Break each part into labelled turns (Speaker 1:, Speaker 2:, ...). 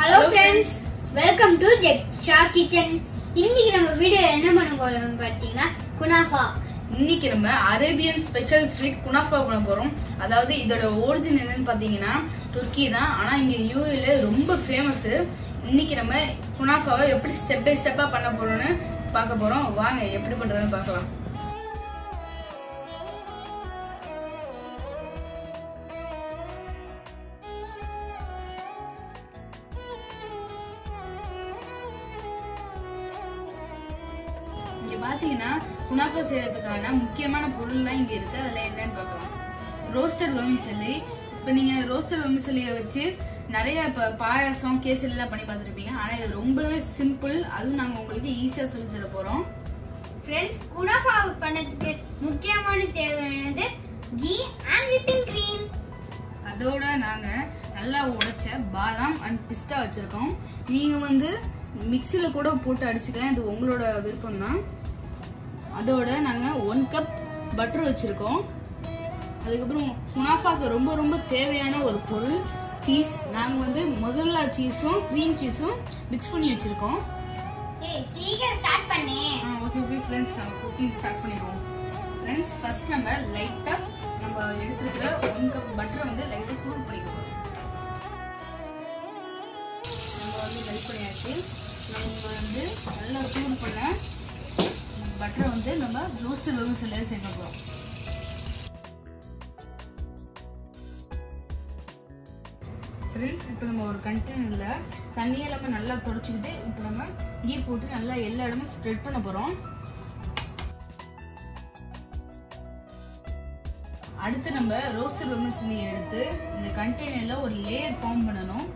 Speaker 1: Hello friends, welcome to Jeksha Kitchen. இன்னைக்கு நம்ம video என்ன பண்ண போறோம் பாத்தீங்கன்னா குனாஃபா.
Speaker 2: இன்னைக்கு நம்ம அரேபியன் ஸ்பெஷல் ஸ்வீட் குனாஃபா பண்ண போறோம். அதாவது இதோட ஒரிஜின் என்னன்னு பாத்தீங்கன்னா துர்க்கி தான். ஆனா இங்க யூஏல ரொம்ப ஃபேமஸ். இன்னைக்கு நம்ம குனாஃபாவை எப்படி ஸ்டெப் பை ஸ்டெப்பா பண்ண போறோம்னு பார்க்க போறோம். வாங்க எப்படி பண்றதுன்னு பார்க்கலாம். இங்க பாத்தீங்கன்னா குனாஃபா செய்யறதுக்கான முக்கியமான பொருள்லாம் இங்க இருக்கு. அதுல என்னன்னு பார்க்கலாம். Roasted vermicelli. இப்ப நீங்க ரோஸ்டட் வெர்மிசெல்லியை வச்சு நிறைய பாயாசம் கேசரி எல்லாம் பண்ணி பார்த்துருப்பீங்க. ஆனா இது ரொம்பவே சிம்பிள். அதுவும் நாங்க உங்களுக்கு ஈஸியா சொல்லி தர போறோம்.
Speaker 1: ஃப்ரெண்ட்ஸ், குனாஃபா பண்ணதுக்கு முக்கியமான தேவையானது கீ அண்ட் விப்பிங் கிரீம்.
Speaker 2: அதோட நாங்க நல்லா உடைச்ச பாதாம் அண்ட் பிஸ்தா வச்சிருக்கோம். நீங்க மிக்சில கூட போட்டு அடிச்சுக்கலாம். இது உங்களோட விருப்பம் தான். அதோட நாங்க 1 கப் பட்டர் வச்சிருக்கோம். அதுக்கப்புறம் குனாஃபாக்கு ரொம்ப ரொம்ப தேவையான ஒரு பொருள் சீஸ். நாங்க மொசரல்லா சீஸும் கிரீம் சீஸும் மிக்ஸ் பண்ணி வச்சிருக்கோம்.
Speaker 1: சீக்கிரம் ஸ்டார்ட் பண்ணு.
Speaker 2: ஓகே ஃப்ரெண்ட்ஸ், நம்ம குக்கிங் ஸ்டார்ட் பண்ணிடுவோம். ஃப்ரெண்ட்ஸ், ஃபர்ஸ்ட் நம்ம லைட்டா நம்ம எடுத்துக்கிற 1 கப் பட்டரை லைட்டா சூடு பண்ணிக்கிறோம். நம்ம லைட் பண்ணியாச்சு. நம்ம நல்லா சூடு பண்ண பட்டரை நம்ம ரோஸ்டட் வெர்மிசெல்லியில சேர்க்க போறோம். ஃப்ரெண்ட்ஸ், இப்போ நம்ம ஒரு கண்டெய்னர்ல தண்ணியை நம்ம நல்லா தொடச்சிக்கிட்டு இப்போ நம்ம கீ போட்டு நல்லா எல்லா இடமும் ஸ்ப்ரெட் பண்ண போறோம். அடுத்து நம்ம ரோஸ்டட் வெர்மிசெல்லியை எடுத்து இந்த கண்டெய்னர்ல ஒரு லேயர் ஃபார்ம் பண்ணணும்.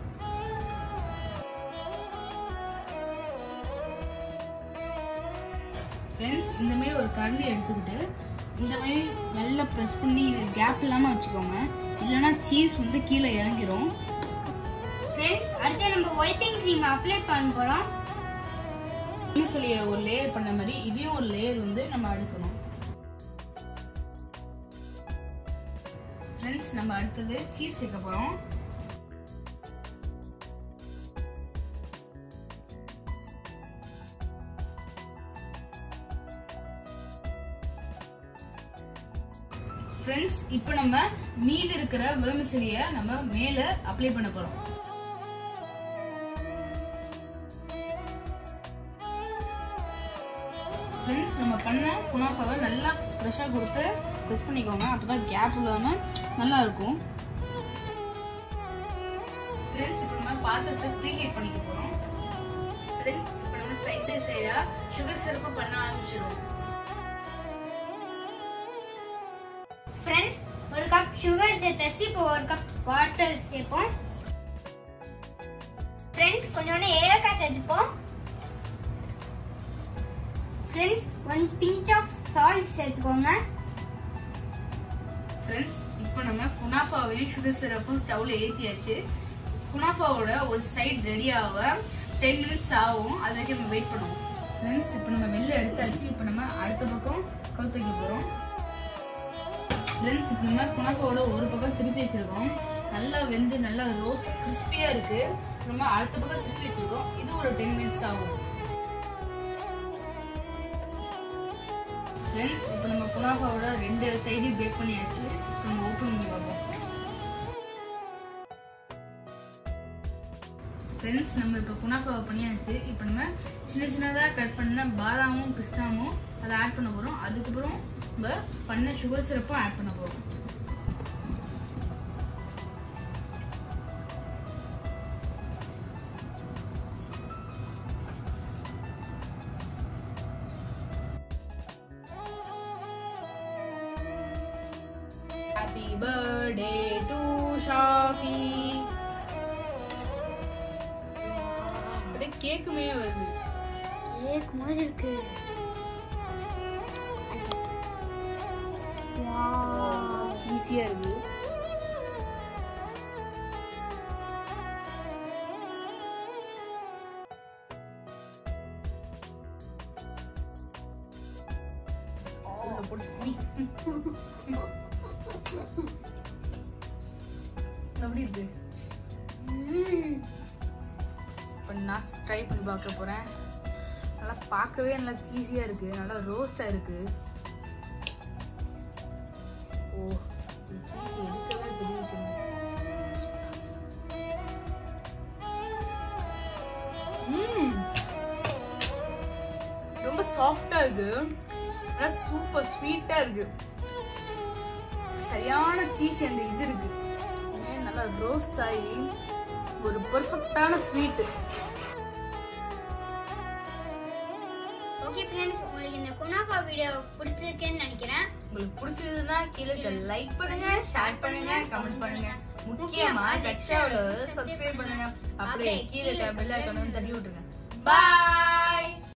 Speaker 2: ஃப்ரெண்ட்ஸ், இந்த மாதிரி ஒரு கரண்டி எடுத்துக்கிட்டு இந்த மாதிரி நல்லா ப்ரெஸ் பண்ணி கேப் இல்லாம வச்சுக்கோங்க. இல்லைன்னா சீஸ் கீழே இறங்கிடும்.
Speaker 1: ஃப்ரெண்ட்ஸ், அடுத்து நம்ம வைப்பிங் கிரீம் அப்ளை பண்ண போறோம்.
Speaker 2: வெர்மிசெல்லியை ஒரு லேயர் பண்ண மாதிரி இதையும் ஒரு லேயர் நம்ம அடுக்கணும். ஃப்ரெண்ட்ஸ், நம்ம அடுத்தது சீஸ் சேர்க்க போறோம். ஃப்ரெண்ட்ஸ், இப்போ நம்ம மீதி இருக்கிற வெர்மிசெல்லியை நம்ம மேல அப்ளை பண்ண போறோம். ஃப்ரெண்ட்ஸ், நம்ம பண்ண குனாஃபாவை நல்லா ஃப்ரெஷ்ஷா கொடுத்து ப்ரெஸ் பண்ணிக்கோங்க. அப்பதான் கேப் இல்லாம நல்லா இருக்கும். ஃப்ரெண்ட்ஸ், இப்போ நம்ம பாத்திரத்தை ப்ரீஹீட் பண்ணிக்க போறோம். ஃப்ரெண்ட்ஸ், இப்போ நம்ம சைட் பை சைடா சுகர் சிரப்பு பண்ண ஆரம்பிச்சிடுவோம்.
Speaker 1: ஃப்ரெண்ட்ஸ், 1 கப் சுகர் சேர்த்தாச்சு. இப்போ 1 கப் வாட்டர் சேர்ப்போம். ஃப்ரெண்ட்ஸ், கொஞ்சோண்டு ஏலக்காய் சேர்த்துப்போம். ஃப்ரெண்ட்ஸ், 1 பிஞ்ச் ஆஃப் சால்ட் சேர்த்துக்கோங்க.
Speaker 2: ஃப்ரெண்ட்ஸ், இப்போ நம்ம குனாஃபாவையும் சுகர் சிரப்பும் ஸ்டவ்ல ஏற்றியாச்சு. குனாஃபாவோட ஒரு சைடு ரெடி ஆக 10 மினிட்ஸ் ஆகும். அது வரைக்கும் நம்ம வெயிட் பண்ணுவோம். ஃப்ரெண்ட்ஸ், இப்போ நம்ம வெளில எடுத்தாச்சு. இப்போ நம்ம அடுத்த பக்கம் கவுத்து வைக்க போறோம். ஃப்ரெண்ட்ஸ், இப்போ நம்ம குனாஃபாவோட ஒரு பக்கம் திருப்பி வச்சிருக்கோம். நல்லா வெந்து நல்லா ரோஸ்ட் கிறிஸ்பியா இருக்கு. நம்ம அடுத்த பக்கம் திருப்பி வச்சிருக்கோம். இது ஒரு 10 மினிட்ஸ் ஆகும். ஃப்ரெண்ட்ஸ், இப்போ நம்ம குனாஃபாவோட 2 சைடையும் பேக் பண்ணியாச்சு. நம்ம ஓப்பன் பண்ணி பார்ப்போம். ஃப்ரெண்ட்ஸ், நம்ம இப்போ குனாஃபாவை பண்ணியாச்சு. இப்போ நம்ம சின்ன சின்னதாக கட் பண்ண பாதாமும் பிஸ்தாவும் அதை ஆட் பண்ண போறோம். அதுக்கப்புறம் நம்ம பண்ண சுகர் சிரப்பும் ஆட் பண்ண போறோம். Happy birthday to Shafi. கேக்குமே வருது.
Speaker 1: கேக் மாதிரி இருக்கு.
Speaker 2: ஈஸியா இருக்கு. எப்படி இருக்கு? இப்போ நான் ட்ரை பண்ணி பார்க்க போறேன். நல்லா பார்க்கவே நல்லா சீஸியா இருக்கு, நல்லா ரோஸ்டா இருக்கு. ஓ சீஸ் எடுக்கவே பெரிய விஷயம். ரொம்ப சாஃப்டா இருக்கு, நல்லா சூப்பர் ஸ்வீட்டா இருக்கு. சரியான சீஸ் அந்த இது இருக்கு, நல்லா ரோஸ்ட் ஆகி ஒரு பெர்ஃபெக்ட்டான ஸ்வீட்.
Speaker 1: ஓகே ஃப்ரெண்ட்ஸ், உங்களுக்கு இந்த குனாஃபா வீடியோ பிடிச்சிருக்குன்னு நினைக்கிறேன்.
Speaker 2: உங்களுக்கு பிடிச்சதுன்னா கீழே லைக் பண்ணுங்க, ஷேர் பண்ணுங்க, கமெண்ட் பண்ணுங்க. முக்கியமா ஜெக்ஷாவை சப்ஸ்கிரைப் பண்ணுங்க. அப்படியே கீழே பெல் ஐகானை தட்டி விட்டுருங்க. பாய்.